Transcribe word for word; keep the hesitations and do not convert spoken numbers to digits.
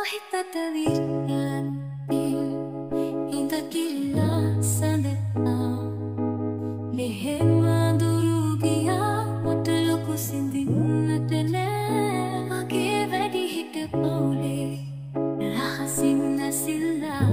හිතට විරියන් හිඳ කිරිලා සඳහා මෙහෙම දුරු ගියා මට ලොකු සිඳින්නට නෑ මගේ වැඩි හිට පවුලේ රහසින් නැසිලා